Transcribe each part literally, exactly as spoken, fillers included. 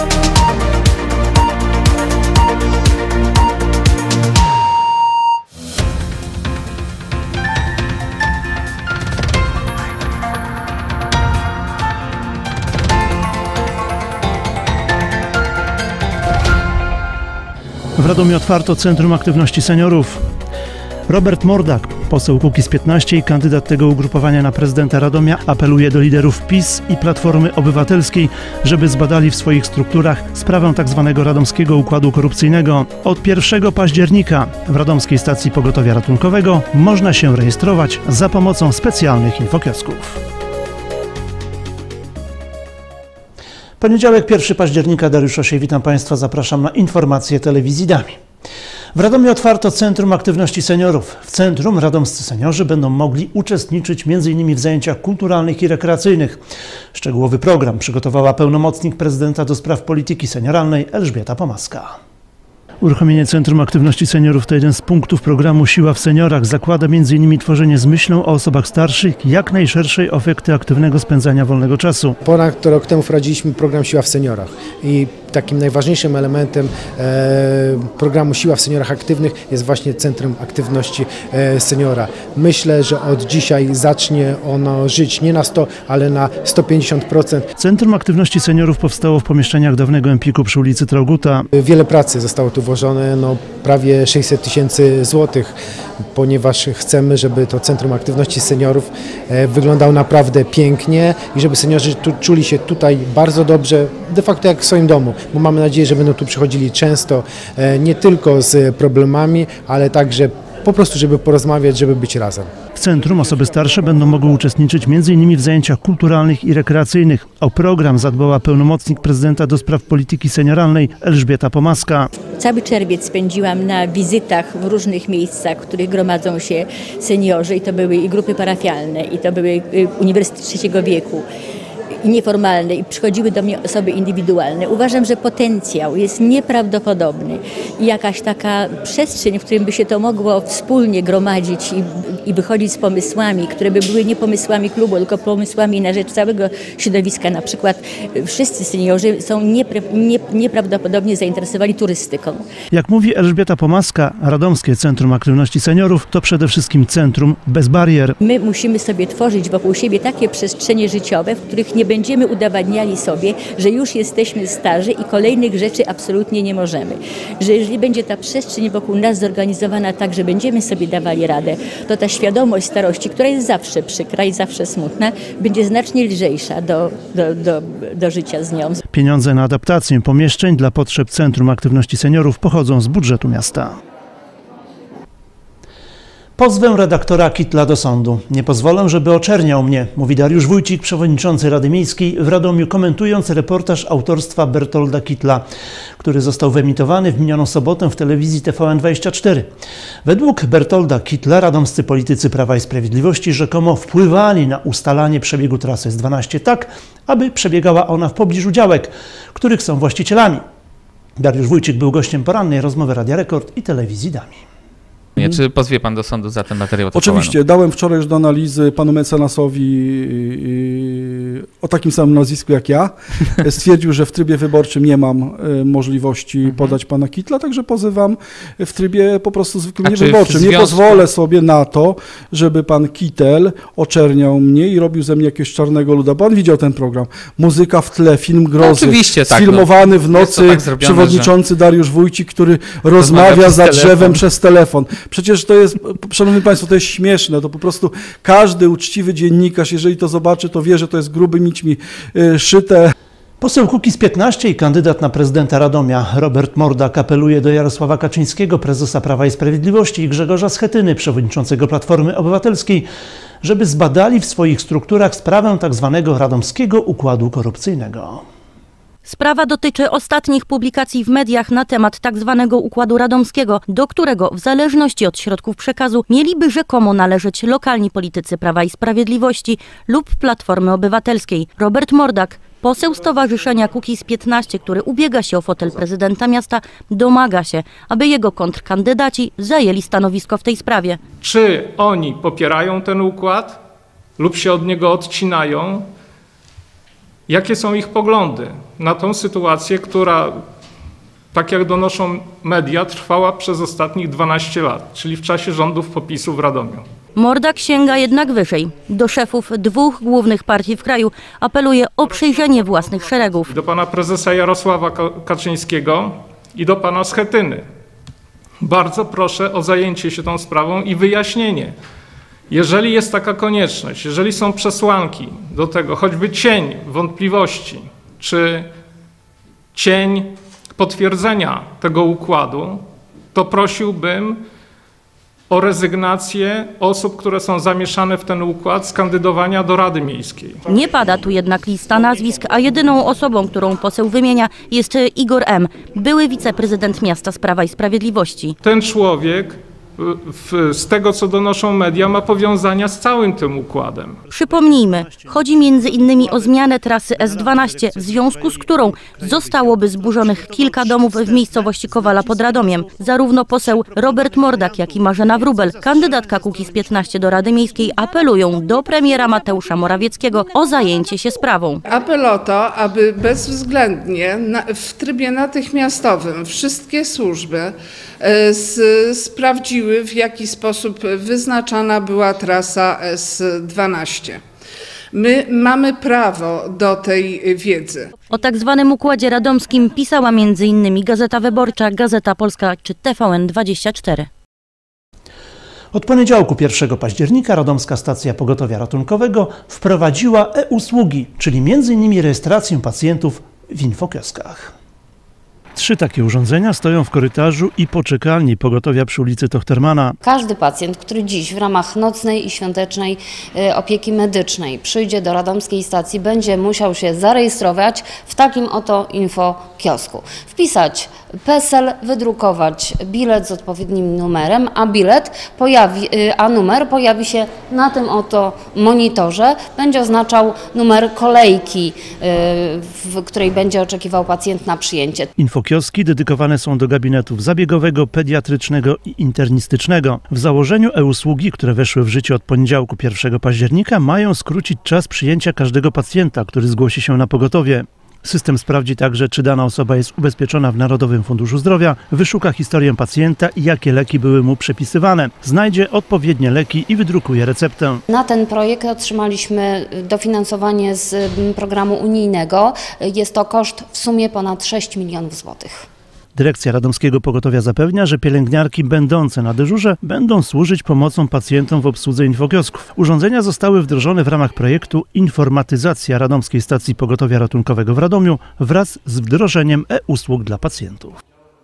W Radomiu otwarto Centrum Aktywności Seniorów. Robert Mordak, poseł Kukiz piętnaście i kandydat tego ugrupowania na prezydenta Radomia, apeluje do liderów PiS i Platformy Obywatelskiej, żeby zbadali w swoich strukturach sprawę tzw. radomskiego układu korupcyjnego. Od pierwszego października w radomskiej stacji pogotowia ratunkowego można się rejestrować za pomocą specjalnych infokiosków. Poniedziałek, pierwszego października, Dariusz Osiej, witam Państwa, zapraszam na informacje telewizji Dami. W Radomiu otwarto Centrum Aktywności Seniorów. W centrum radomscy seniorzy będą mogli uczestniczyć między innymi w zajęciach kulturalnych i rekreacyjnych. Szczegółowy program przygotowała pełnomocnik prezydenta do spraw polityki senioralnej Elżbieta Pomaska. Uruchomienie Centrum Aktywności Seniorów to jeden z punktów programu Siła w Seniorach. Zakłada między innymi tworzenie z myślą o osobach starszych jak najszerszej oferty aktywnego spędzania wolnego czasu. Ponad rok temu wprowadziliśmy program Siła w Seniorach i takim najważniejszym elementem e, programu Siła w Seniorach Aktywnych jest właśnie Centrum Aktywności e, Seniora. Myślę, że od dzisiaj zacznie ono żyć nie na sto, ale na sto pięćdziesiąt procent. Centrum Aktywności Seniorów powstało w pomieszczeniach dawnego Empiku przy ulicy Traugutta. Wiele pracy zostało tu włożone, no prawie sześćset tysięcy złotych, ponieważ chcemy, żeby to Centrum Aktywności Seniorów e, wyglądało naprawdę pięknie i żeby seniorzy tu, czuli się tutaj bardzo dobrze, de facto jak w swoim domu. Bo mamy nadzieję, że będą tu przychodzili często, nie tylko z problemami, ale także po prostu, żeby porozmawiać, żeby być razem. W centrum osoby starsze będą mogły uczestniczyć między innymi w zajęciach kulturalnych i rekreacyjnych. O program zadbała pełnomocnik prezydenta do spraw polityki senioralnej Elżbieta Pomaska. Cały czerwiec spędziłam na wizytach w różnych miejscach, w których gromadzą się seniorzy i to były i grupy parafialne, i to były uniwersytety trzeciego wieku. I nieformalne, i przychodziły do mnie osoby indywidualne. Uważam, że potencjał jest nieprawdopodobny i jakaś taka przestrzeń, w którym by się to mogło wspólnie gromadzić i, i wychodzić z pomysłami, które by były nie pomysłami klubu, tylko pomysłami na rzecz całego środowiska. Na przykład wszyscy seniorzy są niepra nie, nieprawdopodobnie zainteresowani turystyką. Jak mówi Elżbieta Pomaska, Radomskie Centrum Aktywności Seniorów to przede wszystkim centrum bez barier. My musimy sobie tworzyć wokół siebie takie przestrzenie życiowe, w których nie będziemy udowadniali sobie, że już jesteśmy starzy i kolejnych rzeczy absolutnie nie możemy. Że jeżeli będzie ta przestrzeń wokół nas zorganizowana tak, że będziemy sobie dawali radę, to ta świadomość starości, która jest zawsze przykra i zawsze smutna, będzie znacznie lżejsza do, do, do, do życia z nią. Pieniądze na adaptację pomieszczeń dla potrzeb Centrum Aktywności Seniorów pochodzą z budżetu miasta. Pozwę redaktora Kittla do sądu. Nie pozwolę, żeby oczerniał mnie, mówi Dariusz Wójcik, przewodniczący Rady Miejskiej w Radomiu, komentując reportaż autorstwa Bertolda Kittla, który został wyemitowany w minioną sobotę w telewizji T V N dwadzieścia cztery. Według Bertolda Kittla radomscy politycy Prawa i Sprawiedliwości rzekomo wpływali na ustalanie przebiegu trasy S dwanaście tak, aby przebiegała ona w pobliżu działek, których są właścicielami. Dariusz Wójcik był gościem porannej rozmowy Radia Rekord i telewizji Dami. Czy pozwie pan do sądu za ten materiał? Oczywiście, dałem wczoraj już do analizy panu mecenasowi o takim samym nazwisku jak ja. Stwierdził, że w trybie wyborczym nie mam możliwości mhm. podać pana Kittla, także pozywam w trybie po prostu zwykłym niewyborczym. Związku... Nie pozwolę sobie na to, żeby pan Kittel oczerniał mnie i robił ze mnie jakiegoś czarnego luda. Pan widział ten program. Muzyka w tle, film grozy. No, oczywiście, tak, sfilmowany w nocy tak zrobione, przewodniczący że... Dariusz Wójcik, który rozmawia za drzewem telefon. przez telefon. Przecież to jest, szanowni państwo, to jest śmieszne, to po prostu każdy uczciwy dziennikarz, jeżeli to zobaczy, to wie, że to jest grubymi nićmi y, szyte. Poseł Kukiz piętnaście i kandydat na prezydenta Radomia Robert Mordak apeluje do Jarosława Kaczyńskiego, prezesa Prawa i Sprawiedliwości, i Grzegorza Schetyny, przewodniczącego Platformy Obywatelskiej, żeby zbadali w swoich strukturach sprawę tzw. radomskiego układu korupcyjnego. Sprawa dotyczy ostatnich publikacji w mediach na temat tzw. układu radomskiego, do którego w zależności od środków przekazu mieliby rzekomo należeć lokalni politycy Prawa i Sprawiedliwości lub Platformy Obywatelskiej. Robert Mordak, poseł Stowarzyszenia Kukiz piętnaście, który ubiega się o fotel prezydenta miasta, domaga się, aby jego kontrkandydaci zajęli stanowisko w tej sprawie. Czy oni popierają ten układ lub się od niego odcinają? Jakie są ich poglądy? na tą sytuację, która, tak jak donoszą media, trwała przez ostatnich dwanaście lat, czyli w czasie rządów PO-PiS-u w Radomiu. Mordak sięga jednak wyżej. Do szefów dwóch głównych partii w kraju apeluje o przejrzenie własnych szeregów. Do pana prezesa Jarosława Kaczyńskiego i do pana Schetyny. Bardzo proszę o zajęcie się tą sprawą i wyjaśnienie. Jeżeli jest taka konieczność, jeżeli są przesłanki do tego, choćby cień wątpliwości, czy cień potwierdzenia tego układu, to prosiłbym o rezygnację osób, które są zamieszane w ten układ, z kandydowania do Rady Miejskiej. Nie pada tu jednak lista nazwisk, a jedyną osobą, którą poseł wymienia, jest Igor M., były wiceprezydent miasta z Prawa i Sprawiedliwości. Ten człowiek, w, z tego co donoszą media, ma powiązania z całym tym układem. Przypomnijmy, chodzi między innymi o zmianę trasy S dwanaście, w związku z którą zostałoby zburzonych kilka domów w miejscowości Kowala pod Radomiem. Zarówno poseł Robert Mordak, jak i Marzena Wróbel, kandydatka Kukiz piętnaście do Rady Miejskiej, apelują do premiera Mateusza Morawieckiego o zajęcie się sprawą. Apel o to, aby bezwzględnie na, w trybie natychmiastowym wszystkie służby e, z, sprawdziły, w jaki sposób wyznaczana była trasa S dwanaście. My mamy prawo do tej wiedzy. O tak zwanym układzie radomskim pisała między innymi Gazeta Wyborcza, Gazeta Polska czy T V N dwadzieścia cztery. Od poniedziałku pierwszego października Radomska Stacja Pogotowia Ratunkowego wprowadziła e-usługi, czyli między innymi rejestrację pacjentów w infokioskach. Trzy takie urządzenia stoją w korytarzu i poczekalni pogotowia przy ulicy Tochtermana. Każdy pacjent, który dziś w ramach nocnej i świątecznej opieki medycznej przyjdzie do radomskiej stacji, będzie musiał się zarejestrować w takim oto infokiosku. Wpisać PESEL, wydrukować bilet z odpowiednim numerem, a bilet pojawi, a numer pojawi się na tym oto monitorze. Będzie oznaczał numer kolejki, w której będzie oczekiwał pacjent na przyjęcie. Infokioski dedykowane są do gabinetów zabiegowego, pediatrycznego i internistycznego. W założeniu e-usługi, które weszły w życie od poniedziałku pierwszego października, mają skrócić czas przyjęcia każdego pacjenta, który zgłosi się na pogotowie. System sprawdzi także, czy dana osoba jest ubezpieczona w Narodowym Funduszu Zdrowia, wyszuka historię pacjenta i jakie leki były mu przepisywane, znajdzie odpowiednie leki i wydrukuje receptę. Na ten projekt otrzymaliśmy dofinansowanie z programu unijnego. Jest to koszt w sumie ponad sześć milionów złotych. Dyrekcja Radomskiego Pogotowia zapewnia, że pielęgniarki będące na dyżurze będą służyć pomocą pacjentom w obsłudze infokiosków. Urządzenia zostały wdrożone w ramach projektu Informatyzacja Radomskiej Stacji Pogotowia Ratunkowego w Radomiu wraz z wdrożeniem e-usług dla pacjentów.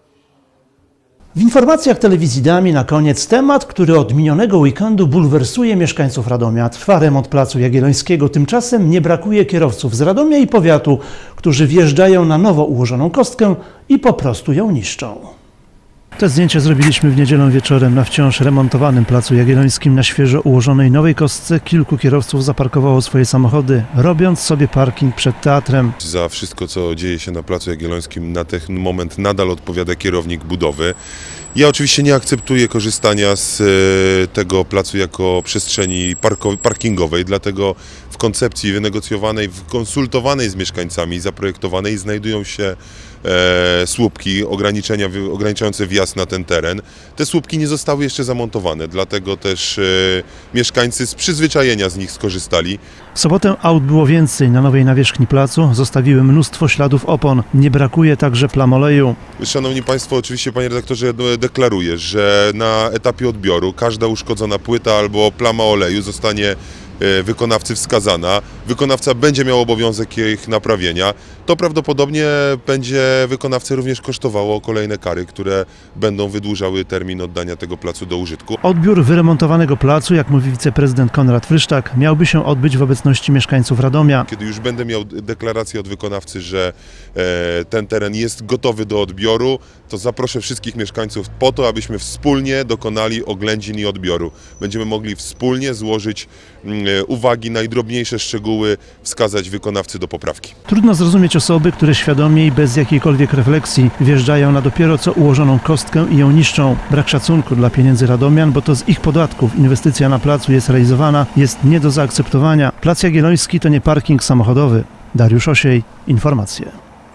W informacjach telewizji Dami na koniec temat, który od minionego weekendu bulwersuje mieszkańców Radomia. Trwa remont placu Jagiellońskiego, tymczasem nie brakuje kierowców z Radomia i powiatu, którzy wjeżdżają na nowo ułożoną kostkę i po prostu ją niszczą. Te zdjęcia zrobiliśmy w niedzielę wieczorem na wciąż remontowanym placu Jagiellońskim. Na świeżo ułożonej nowej kostce kilku kierowców zaparkowało swoje samochody, robiąc sobie parking przed teatrem. Za wszystko, co dzieje się na placu Jagiellońskim, na ten moment nadal odpowiada kierownik budowy. Ja oczywiście nie akceptuję korzystania z tego placu jako przestrzeni parkingowej, dlatego w koncepcji wynegocjowanej, konsultowanej z mieszkańcami, zaprojektowanej znajdują się e, słupki ograniczenia, ograniczające wjazd na ten teren. Te słupki nie zostały jeszcze zamontowane, dlatego też e, mieszkańcy z przyzwyczajenia z nich skorzystali. W sobotę aut było więcej. Na nowej nawierzchni placu zostawiły mnóstwo śladów opon. Nie brakuje także plam oleju. Szanowni Państwo, oczywiście Panie Redaktorze, deklaruję, że na etapie odbioru każda uszkodzona płyta albo plama oleju zostanie wykonawcy wskazana. Wykonawca będzie miał obowiązek ich naprawienia. To prawdopodobnie będzie wykonawcę również kosztowało kolejne kary, które będą wydłużały termin oddania tego placu do użytku. Odbiór wyremontowanego placu, jak mówi wiceprezydent Konrad Frysztak, miałby się odbyć w obecności mieszkańców Radomia. Kiedy już będę miał deklarację od wykonawcy, że ten teren jest gotowy do odbioru, to zaproszę wszystkich mieszkańców po to, abyśmy wspólnie dokonali oględzin i odbioru. Będziemy mogli wspólnie złożyć uwagi, najdrobniejsze szczegóły, wskazać wykonawcy do poprawki. Trudno zrozumieć osoby, które świadomie i bez jakiejkolwiek refleksji wjeżdżają na dopiero co ułożoną kostkę i ją niszczą. Brak szacunku dla pieniędzy radomian, bo to z ich podatków inwestycja na placu jest realizowana, jest nie do zaakceptowania. Plac Jagielloński to nie parking samochodowy. Dariusz Osiej, informacje.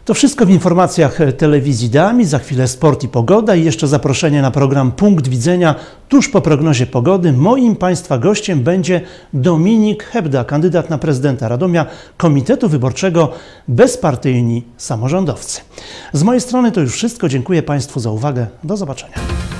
To wszystko w informacjach telewizji Dami. Za chwilę sport i pogoda i jeszcze zaproszenie na program Punkt Widzenia tuż po prognozie pogody. Moim Państwa gościem będzie Dominik Hebda, kandydat na prezydenta Radomia Komitetu Wyborczego Bezpartyjni Samorządowcy. Z mojej strony to już wszystko. Dziękuję Państwu za uwagę. Do zobaczenia.